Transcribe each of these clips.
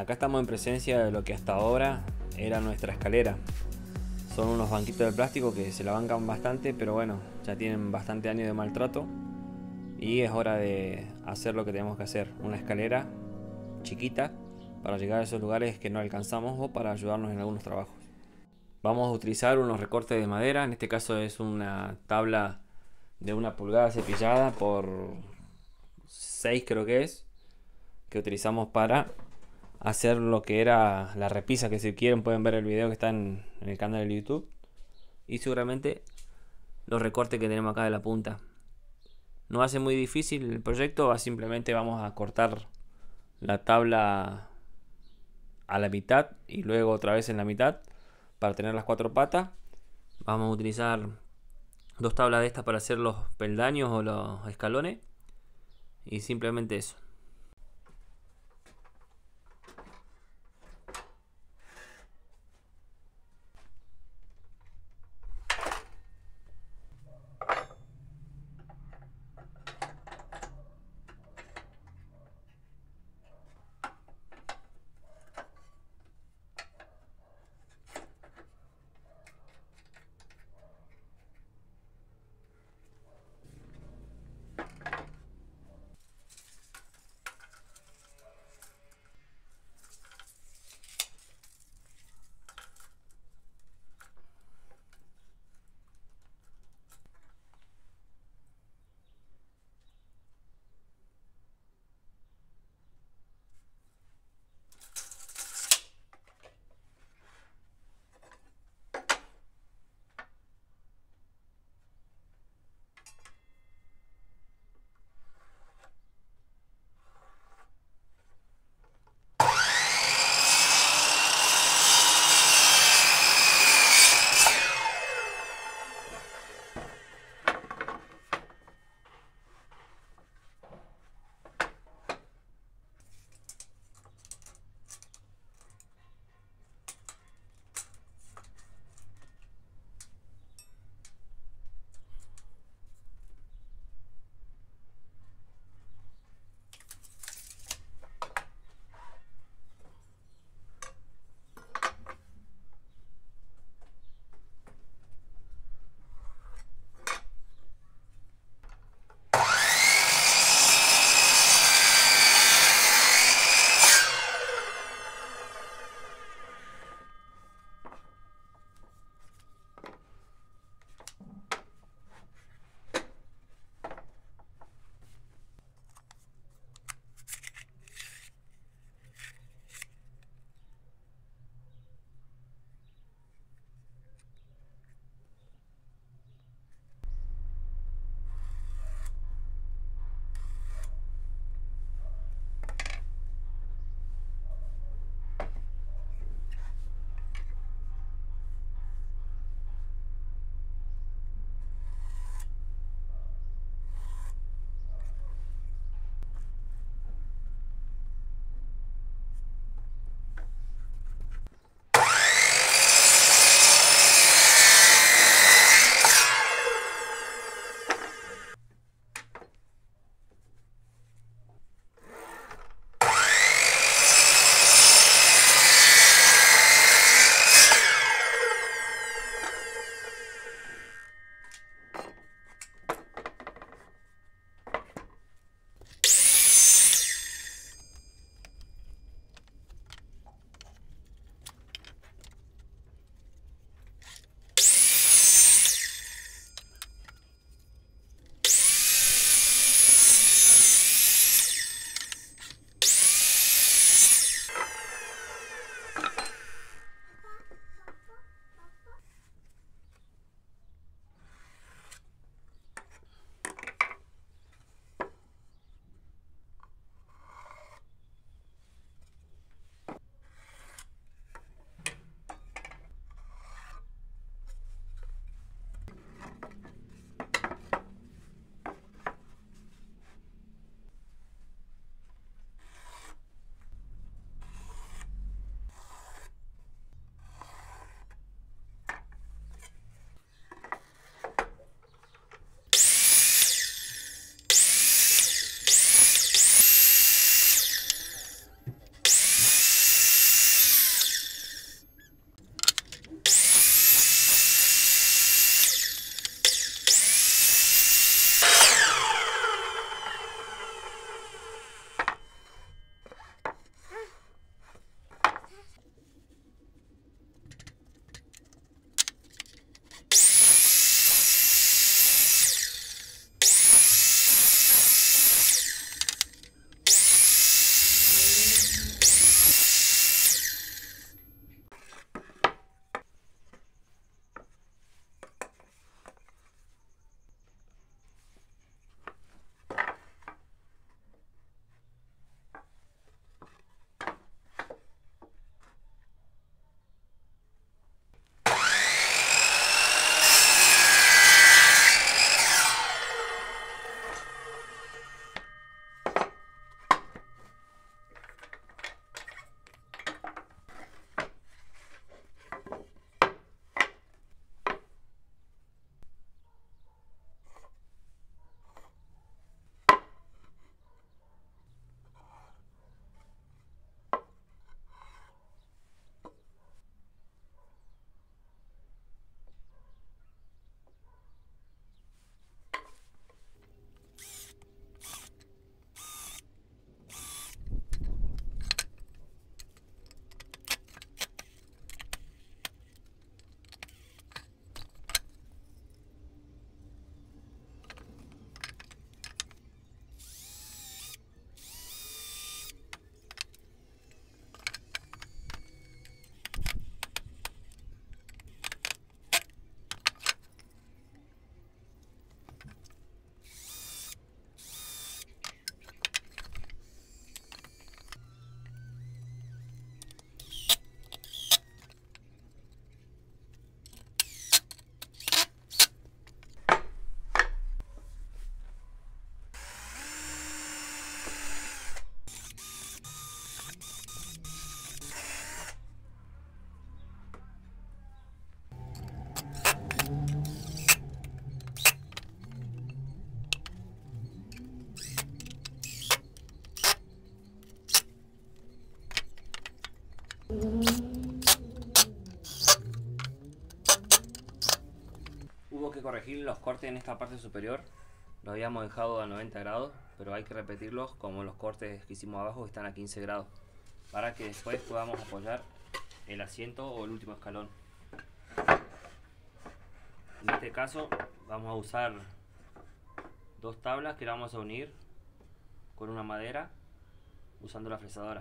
Acá estamos en presencia de lo que hasta ahora era nuestra escalera. Son unos banquitos de plástico que se la bancan bastante, pero bueno, ya tienen bastante años de maltrato y es hora de hacer lo que tenemos que hacer. Una escalera chiquita para llegar a esos lugares que no alcanzamos o para ayudarnos en algunos trabajos. Vamos a utilizar unos recortes de madera, en este caso es una tabla de 1 pulgada cepillada por 6 creo que es, que utilizamos para hacer lo que era la repisa, que si quieren pueden ver el video que está en el canal de YouTube, y seguramente los recortes que tenemos acá de la punta. No hace muy difícil el proyecto, simplemente vamos a cortar la tabla a la mitad y luego otra vez en la mitad para tener las 4 patas. Vamos a utilizar 2 tablas de estas para hacer los peldaños o los escalones y simplemente eso. corregir los cortes en esta parte superior. Los habíamos dejado a 90 grados, pero hay que repetirlos como los cortes que hicimos abajo que están a 15 grados, para que después podamos apoyar el asiento o el último escalón. En este caso vamos a usar dos tablas que las vamos a unir con una madera usando la fresadora.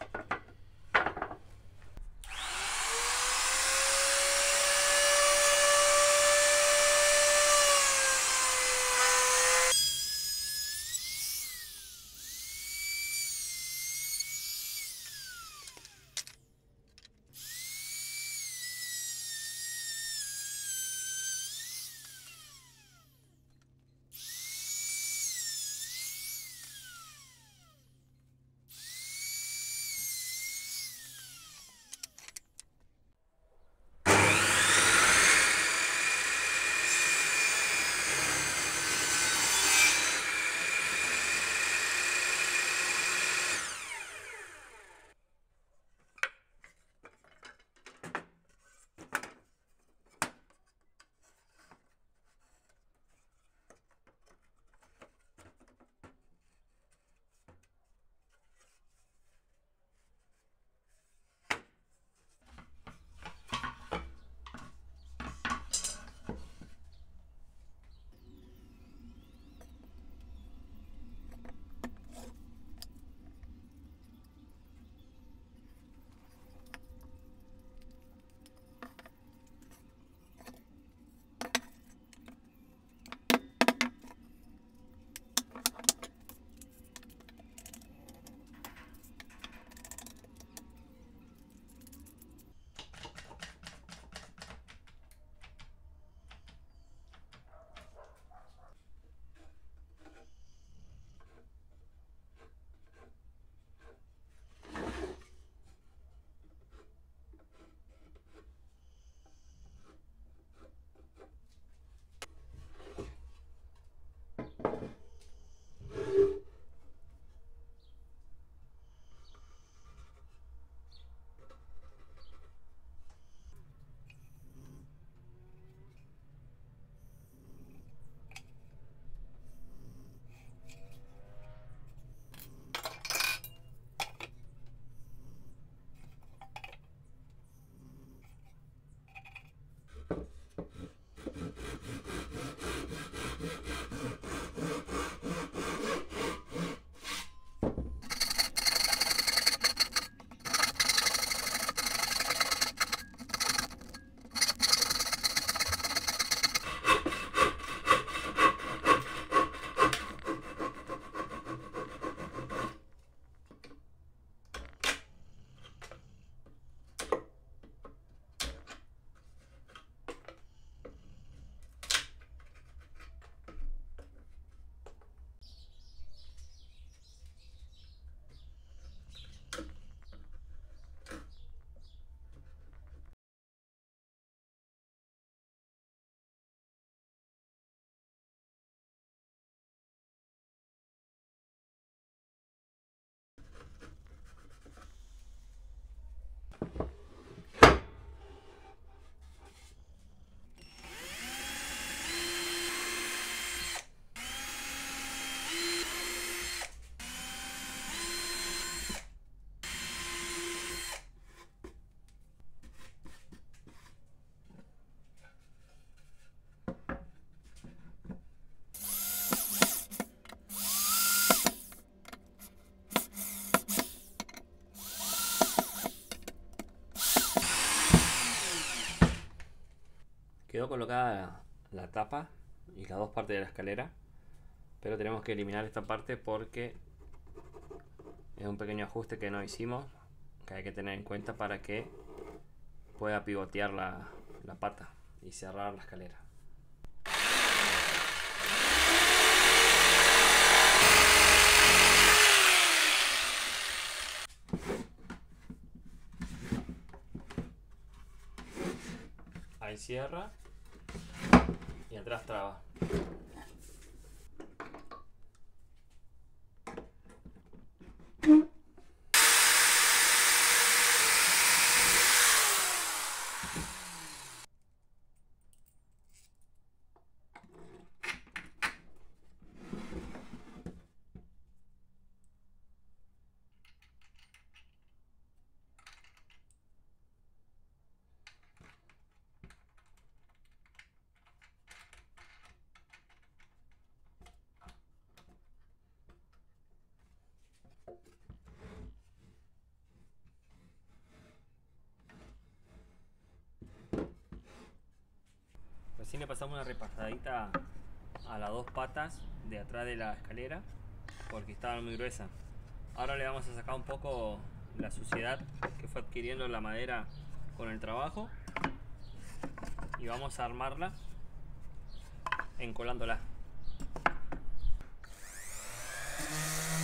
Quedó colocada la tapa y las dos partes de la escalera, pero tenemos que eliminar esta parte porque es un pequeño ajuste que no hicimos, que hay que tener en cuenta para que pueda pivotear la pata y cerrar la escalera. Ahí cierra y atrás traba. Recién le pasamos una repasadita a las dos patas de atrás de la escalera porque estaba muy gruesa. Ahora le vamos a sacar un poco la suciedad que fue adquiriendo la madera con el trabajo y vamos a armarla encolándola.